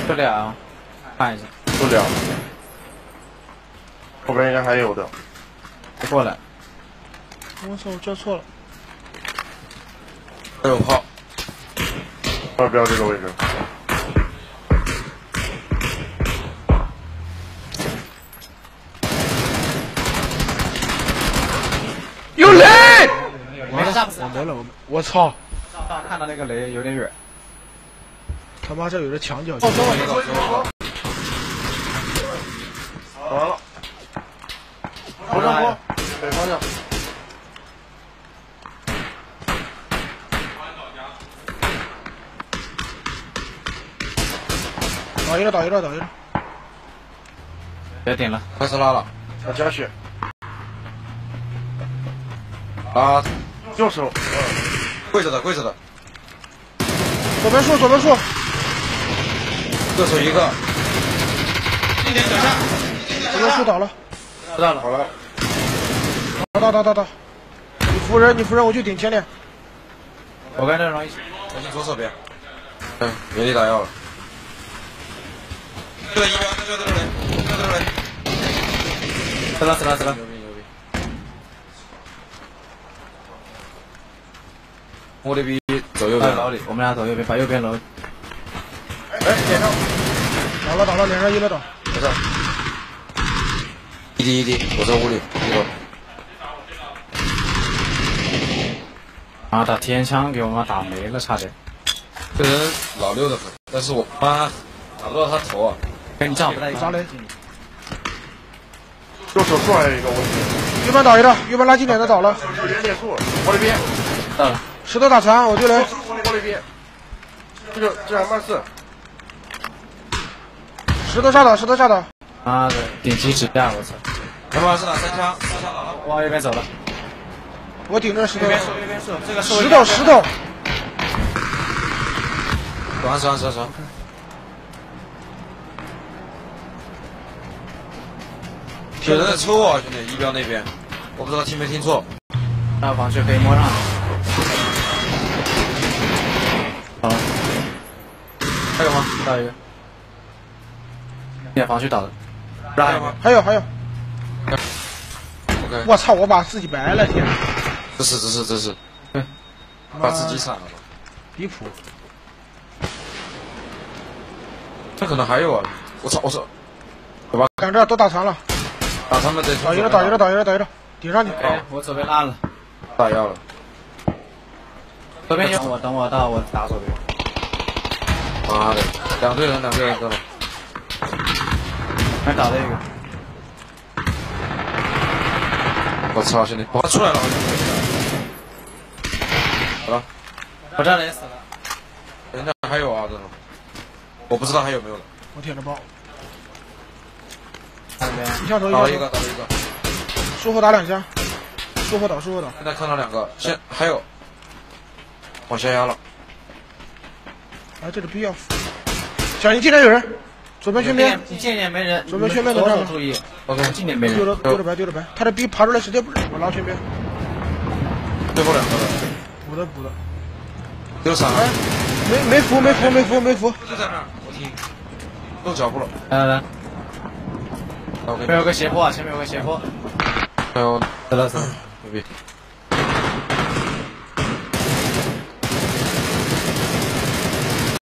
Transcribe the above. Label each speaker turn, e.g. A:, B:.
A: 就俩，看一下。
B: 就俩，后边应该还有的。
A: 过来。
C: 我操，我叫错了。
D: 还有炮。
B: 2标这个位置。
C: 有雷！
A: 没事，
C: 我没了，我操！
A: 看到那个雷有点远。
C: 他妈这有点墙角。
B: 哦，等我，完了。不上坡，北方向。
C: 倒一了，倒一了。
A: 别顶了，
D: 开始拉了。
B: 加血。
D: 啊，
B: 右手。
D: 跪着的。
C: 左边树。
D: 右手一个。
A: 一点脚下。
C: 左边树倒了。
A: 知道了。
B: 好了。
C: 倒。你扶人，我去顶前脸。
A: 我跟这容易。
D: 小心左手边。原地打药了。这个1标，这个雷。
A: 死了。
D: 牛逼。我这边走右边。
A: 楼里，我们俩走右边，把右边楼。
B: 脸上。
C: 倒了，脸上一了倒。
D: 没事。一滴，我在屋里1楼。
A: 啊！打天枪给我妈打没了，差点。
D: 这人老6的很，但是我妈打不到他头啊。
A: 跟你站不在一起。
C: 啥雷？
B: 右手树还有一个问题。
C: 右边倒一个，右边垃圾脸的倒了。
B: 别树，玻璃边。
A: 到了。
C: 石头打残，我对雷。
B: 玻璃边。这224。
C: 石头下倒。
A: 妈的，顶级指架，我操！
D: 他妈是打3枪，
A: 往右边走了。
C: 我顶着石头。
A: 右边树，这个
C: 石头。
D: 爽。有人在抽我，兄弟，1标那边，我不知道听没听错。
A: 那防区可以摸上。好了。还有吗？倒一个。防区倒的。
D: 还有吗？
C: 还有。
D: OK。
C: 我操！我把自己白了，天！
D: 这是。把自己闪了吧？
C: 离谱。
D: 这可能还有啊！我操！好吧，
C: 赶着都打残了。
D: 打他们得
C: 倒一了，顶上去。
A: 我左边拉了。
D: 打药了。
A: 左边有我，等我到我打左边。
D: 妈的，2队人到了。
A: 还倒了一个。
D: 我操，兄弟，他出来了！好了，
A: 我这雷死了。
D: 人家还有啊，这种，我不知道还有没有了。
C: 我舔着包。
A: 那边。
C: 一下头
D: 打了一个。
C: 树后打2下。树后倒。
D: 现在看到2个，还有，往下压了。
C: 哎，这个必要。小心，近点有人。左边圈边。
A: 近点没人。
C: 左边圈边的站了。
A: 注意。OK，近点没人。
C: 丢了白。他的 B 爬出来直接我拉圈边。
D: 最后2个了。
C: 补的。
D: 丢闪了。
C: 没扶。
D: 就在那儿，我听。露脚步了。
A: 来。
D: OK。
A: 前面有个斜坡。
D: 还有。
A: 死了。
D: 牛逼。